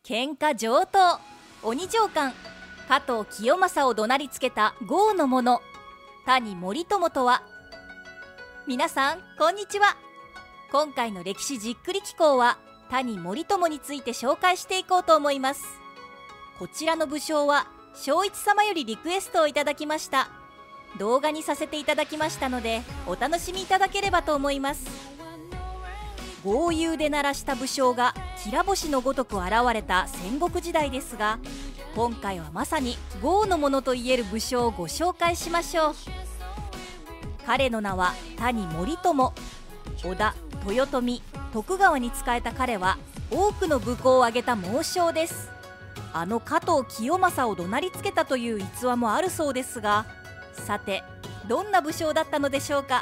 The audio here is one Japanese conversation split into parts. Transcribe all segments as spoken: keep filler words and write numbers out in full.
喧嘩上等、鬼上官加藤清正を怒鳴りつけた豪の者谷盛友とは。皆さんこんにちは。今回の歴史じっくり紀行は谷盛友について紹介していこうと思います。こちらの武将は正一様よりリクエストをいただきました。動画にさせていただきましたのでお楽しみいただければと思います。豪遊で鳴らした武将がきら星のごとく現れた戦国時代ですが、今回はまさに豪の者といえる武将をご紹介しましょう。彼の名は谷盛友。織田、豊臣、徳川に仕えた彼は多くの武功を挙げた猛将です。あの加藤清正を怒鳴りつけたという逸話もあるそうですが、さてどんな武将だったのでしょうか。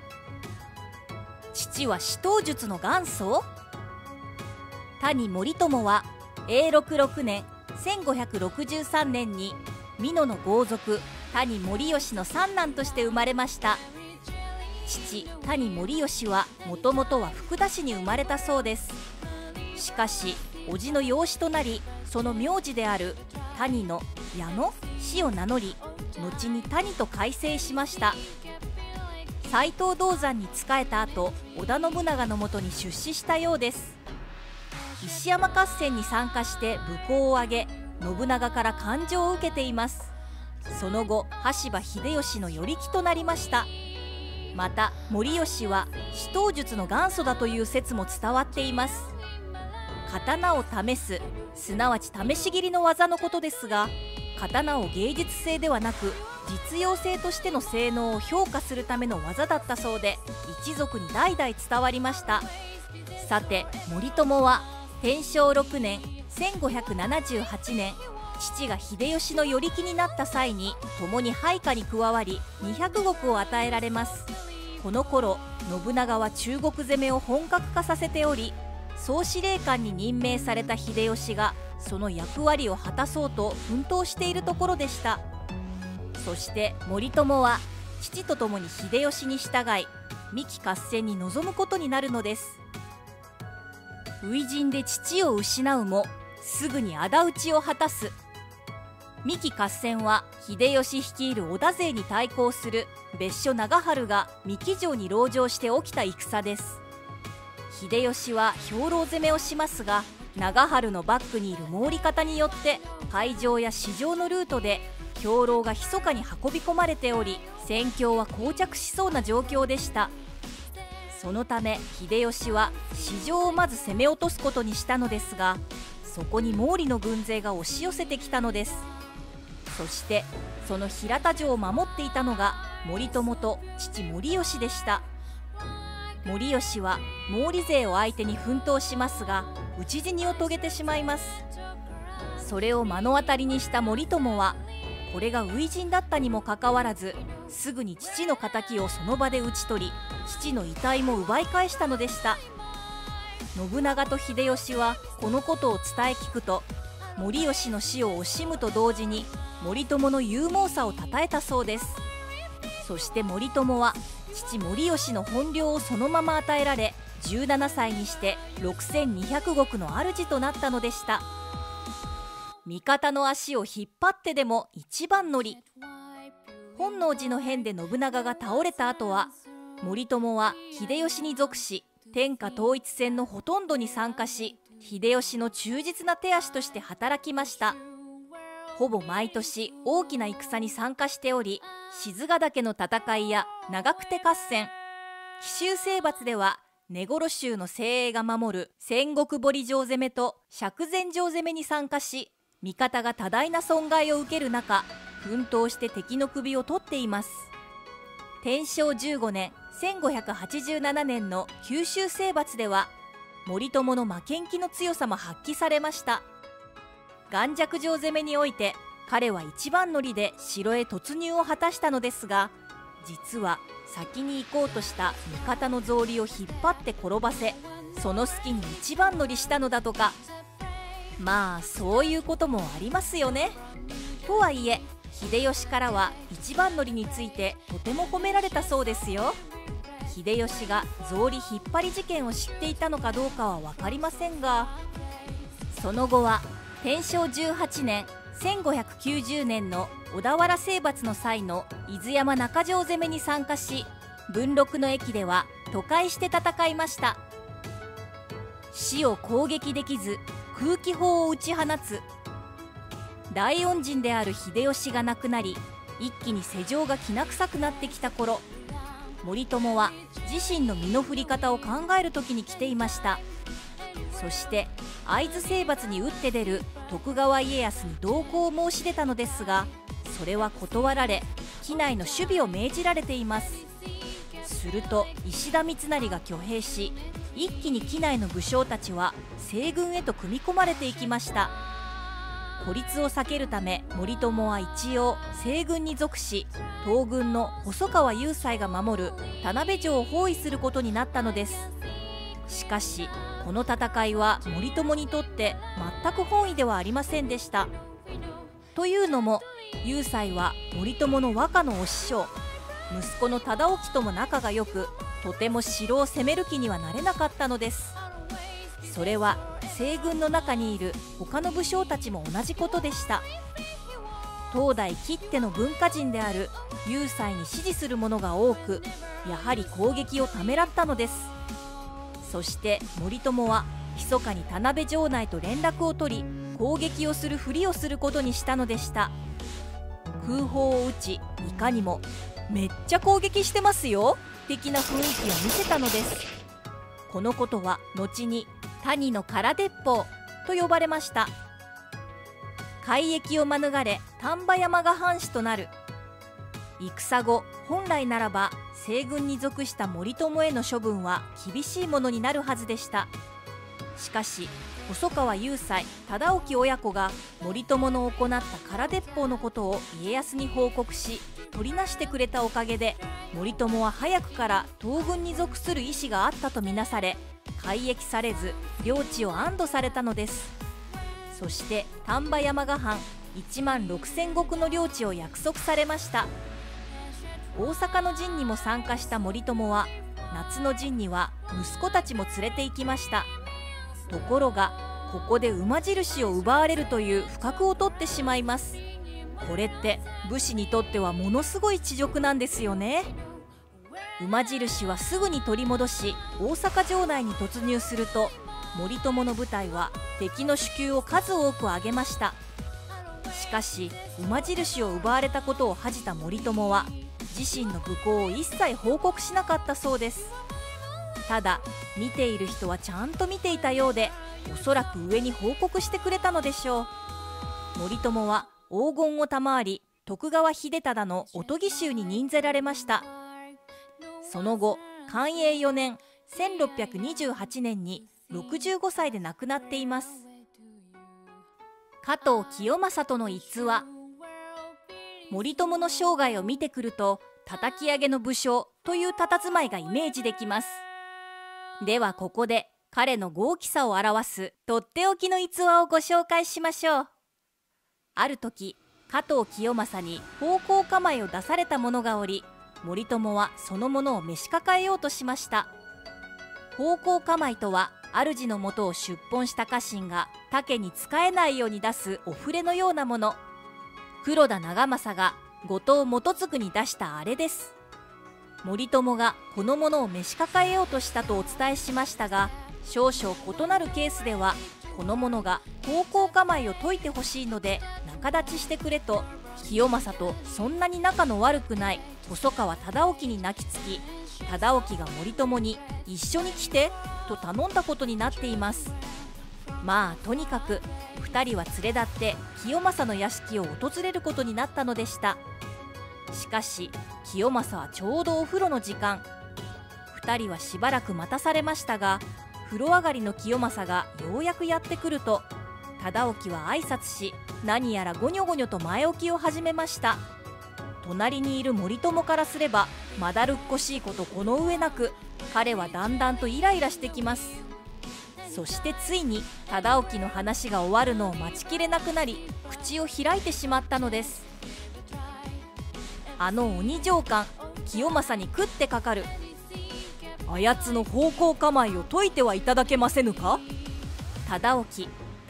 父は使刀術の元祖。谷盛友は永禄ろくねんせんごひゃくろくじゅうさんねんに美濃の豪族谷盛義の三男として生まれました。父谷盛義はもともとは福田市に生まれたそうです。しかし叔父の養子となり、その名字である谷の矢野氏を名乗り、後に谷と改姓しました。斎藤道山に仕えた後、織田信長のもとに出仕したようです。石山合戦に参加して武功を挙げ、信長から感情を受けています。その後羽柴秀吉の与力となりました。また盛義は使刀術の元祖だという説も伝わっています。刀を試す、すなわち試し斬りの技のことですが、刀を芸術性ではなく実用性としての性能を評価するための技だったそうで、一族に代々伝わりました。さて盛友は天正ろくねんせんごひゃくななじゅうはちねん、父が秀吉の与力になった際に共に配下に加わりにひゃく石を与えられます。この頃信長は中国攻めを本格化させており、総司令官に任命された秀吉がその役割を果たそうと奮闘しているところでした。そして盛友は父と共に秀吉に従い三木合戦に臨むことになるのです。初陣で父を失うもすぐに仇討ちを果たす。三木合戦は秀吉率いる織田勢に対抗する別所長春が三木城に籠城して起きた戦です。秀吉は兵糧攻めをしますが、長春のバックにいる毛利方によって海上や市場のルートで兵糧が密かに運び込まれており、戦況は膠着しそうな状況でした。そのため秀吉は市場をまず攻め落とすことにしたのですが、そこに毛利の軍勢が押し寄せてきたのです。そしてその平田城を守っていたのが盛友と父盛義でした。盛義は毛利勢を相手に奮闘しますが、討ち死にを遂げてしまいます。それを目の当たりにした盛友は、これが初陣だったにもかかわらずすぐに父の敵をその場で討ち取り、父の遺体も奪い返したのでした。信長と秀吉はこのことを伝え聞くと、盛義の死を惜しむと同時に盛友の勇猛さをたたえたそうです。そして盛友は父盛義の本領をそのまま与えられ、じゅうななさいにしてろくせんにひゃく石の主となったのでした。味方の足を引っ張ってでも一番乗り。本能寺の変で信長が倒れた後は、盛友は秀吉に属し、天下統一戦のほとんどに参加し、秀吉の忠実な手足として働きました。ほぼ毎年大きな戦に参加しており、賤ヶ岳の戦いや長久手合戦、奇襲征伐では根来衆の精鋭が守る戦国堀城攻めと釈然城攻めに参加し、味方が多大な損害を受ける中、奮闘して敵の首を取っています。天正じゅうごねんせんごひゃくはちじゅうななねんの九州征伐では盛友の負けん気の強さも発揮されました。岩石城攻めにおいて彼は一番乗りで城へ突入を果たしたのですが、実は先に行こうとした味方の草履を引っ張って転ばせ、その隙に一番乗りしたのだとか。まあそういうこともありますよね。とはいえ秀吉からは一番乗りについてとても褒められたそうですよ。秀吉が草履引っ張り事件を知っていたのかどうかは分かりませんが、 その後は天正じゅうはちねんせんごひゃくきゅうじゅうねんの小田原征伐の際の伊豆山中条攻めに参加し、文禄の役では渡海して戦いました。死を攻撃できず空気砲を撃ち放つ。大恩人である秀吉が亡くなり、一気に世情がきな臭くなってきた頃、森友は自身の身の振り方を考える時に来ていました。そして会津征伐に打って出る徳川家康に同行を申し出たのですが、それは断られ、畿内の守備を命じられています。すると石田三成が挙兵し、一気に畿内の武将たちは西軍へと組み込まれていきました。孤立を避けるため森友は一応西軍に属し、東軍の細川雄斎が守る田辺城を包囲することになったのです。しかしこの戦いは森友にとって全く本意ではありませんでした。というのも雄斎は森友の和歌のお師匠、息子の忠興とも仲が良く、とても城を攻める気にはなれなかったのです。それは西軍の中にいる他の武将たちも同じことでした。当代きっての文化人である雄斎に支持する者が多く、やはり攻撃をためらったのです。そして森友は密かに田辺城内と連絡を取り、攻撃をするふりをすることにしたのでした。空砲を撃ち、いかにもめっちゃ攻撃してますよ的な雰囲気を見せたのです。このことは後に谷の空鉄砲と呼ばれました。改易を免れ丹波山が藩主となる。戦後本来ならば西軍に属した森友への処分は厳しいものになるはずでした。しかし細川雄斎忠興親子が森友の行った空鉄砲のことを家康に報告し、取りなしてくれたおかげで森友は早くから東軍に属する意思があったとみなされ、改易されず領地を安堵されたのです。そして丹波山ヶ藩いちまんろくせん石の領地を約束されました。大阪の陣にも参加した森友は夏の陣には息子たちも連れて行きました。ところがここで馬印を奪われるという不覚を取ってしまいます。これって武士にとってはものすごい恥辱なんですよね。馬印はすぐに取り戻し、大阪城内に突入すると、森友の部隊は敵の首級を数多く上げました。しかし馬印を奪われたことを恥じた森友は自身の武功を一切報告しなかったそうです。ただ見ている人はちゃんと見ていたようで、おそらく上に報告してくれたのでしょう。森友は黄金を賜り、徳川秀忠のおとぎ衆に任ぜられました。その後寛永よねんせんろっぴゃくにじゅうはちねんにろくじゅうごさいで亡くなっています。加藤清正との逸話。森友の生涯を見てくると、叩き上げの武将という佇まいがイメージできます。ではここで彼の豪気さを表すとっておきの逸話をご紹介しましょう。ある時加藤清正に奉公構えを出された者がおり、森友はその者を召し抱えようとしました。奉公構えとは、主のもとを出奔した家臣が他家に仕えないように出すお触れのようなもの。黒田長政が後藤元次に出したあれです。森友がこの者を召し抱えようとしたとお伝えしましたが、少々異なるケースではこの者が奉公構えを解いてほしいので仲立ちしてくれと、清正とそんなに仲の悪くない細川忠興に泣きつき、忠興が森友に一緒に来てと頼んだことになっています。まあとにかくふたりは連れ立って清正の屋敷を訪れることになったのでした。しかし清正はちょうどお風呂の時間。ふたりはしばらく待たされましたが、風呂上がりの清正がようやくやってくると、忠興は挨拶し、何やらゴニョゴニョと前置きを始めました。隣にいる森友からすればまだるっこしいことこの上なく、彼はだんだんとイライラしてきます。そしてついに忠興の話が終わるのを待ちきれなくなり、口を開いてしまったのです。あの鬼上官清正に食ってかかる。あやつの奉公構えを解いてはいただけませぬか。忠興、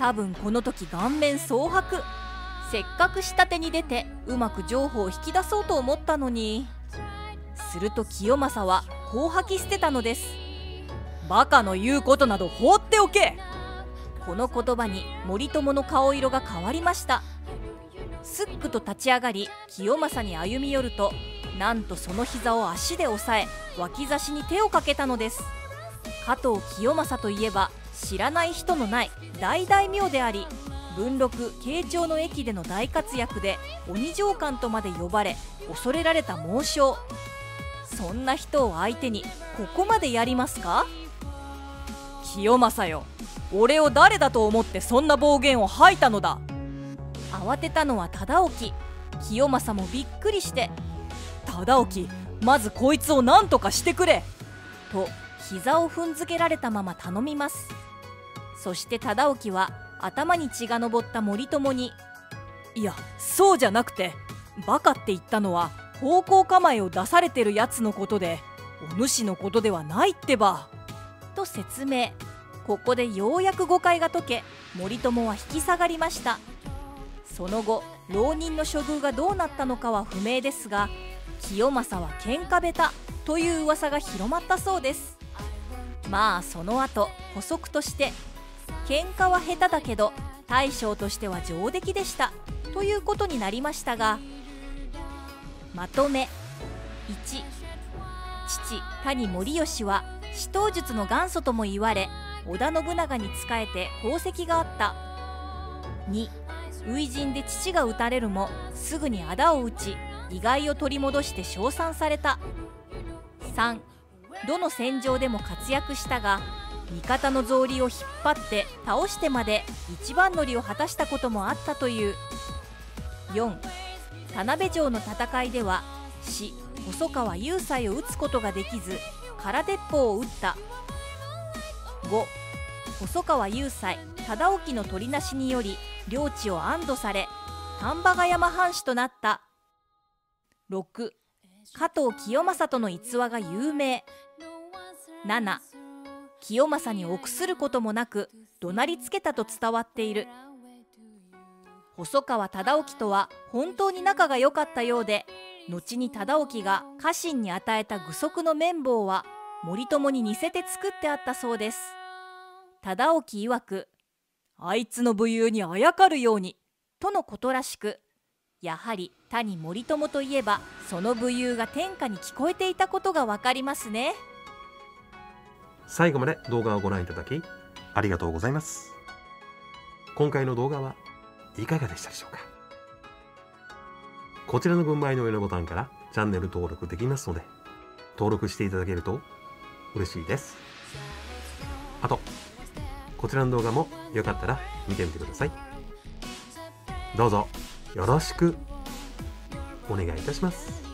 多分この時顔面蒼白。せっかく下手に出てうまく情報を引き出そうと思ったのに。すると清正はこう吐き捨てたのです。バカの言うことなど放っておけ。この言葉に森友の顔色が変わりました。すっくと立ち上がり清正に歩み寄ると、なんとその膝を足で押さえ脇差しに手をかけたのです。加藤清正といえば知らない人のない大大名であり、文禄慶長の役での大活躍で鬼上官とまで呼ばれ恐れられた猛将。そんな人を相手にここまでやりますか。清正よ、俺を誰だと思ってそんな暴言を吐いたのだ。慌てたのは忠興。清正もびっくりして「忠興、まずこいつを何とかしてくれ」と膝を踏んづけられたまま頼みます。そして忠興は頭に血が上った森友に「いや、そうじゃなくて、バカって言ったのは方向構えを出されてるやつのことで、お主のことではないってば」と説明。ここでようやく誤解が解け、森友は引き下がりました。その後浪人の処遇がどうなったのかは不明ですが、清正は喧嘩下手という噂が広まったそうです。まあその後補足として、喧嘩は下手だけど大将としては上出来でしたということになりましたが、まとめ。いち、父谷盛義は使刀術の元祖とも言われ、織田信長に仕えて功績があった。に、初陣で父が討たれるもすぐに仇を討ち、意外を取り戻して称賛された。さん、どの戦場でも活躍したが、味方の草履を引っ張って倒してまで一番乗りを果たしたこともあったという。よん、田辺城の戦いでは死細川雄斎を討つことができず空鉄砲を撃った。ご、細川雄斎忠興の取りなしにより領地を安堵され丹波ヶ山藩主となった。ろく、加藤清正との逸話が有名。なな、清正に臆することもなく怒鳴りつけたと伝わっている。細川忠興とは本当に仲が良かったようで、後に忠興が家臣に与えた具足の綿棒は森友に似せて作ってあったそうです。忠興曰く、あいつの武勇にあやかるようにとのことらしく、やはり谷森友といえばその武勇が天下に聞こえていたことがわかりますね。 最後まで動画をご覧いただきありがとうございます。今回の動画はいかがでしたでしょうか。こちらの軍配の上のボタンからチャンネル登録できますので、登録していただけると嬉しいです。あとこちらの動画もよかったら見てみてください。どうぞよろしくお願いいたします。